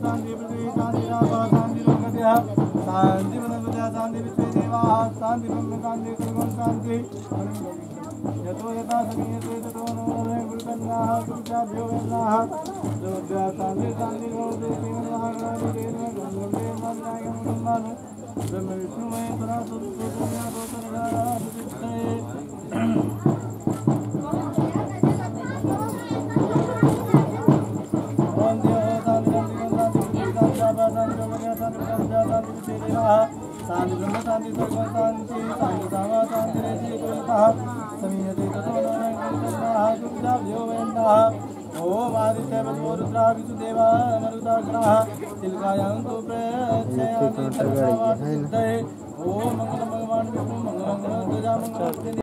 शांति पृथ्वी शांति रापः शांति लोकदेह शांति वनस्पतयः शांति विश्वे देवाः शांति ब्रह्म शांति सर्वं शांति यतो यथा समीयते ततो नो गुरुकन्याः गुरुचाभ्यो वेन्नाः जोग्या शांति शांति भवतु ब्रह्म विष्णु महेश्वरः शांति ब्रह्म शांति सर्व शांति शांति धाम शांति रेति कुलतः समीयते ततो नरः दुर्जाभ्यो वेन्नाः ओम आदित्य वसो रुद्रा विसुदेवा मरुदाग्रः तिलकायां तु प्रच्छयामि सर्वसावासिद्धये ओम मंगलम भगवान विष्णु मंगलम ध्वजा मंगलम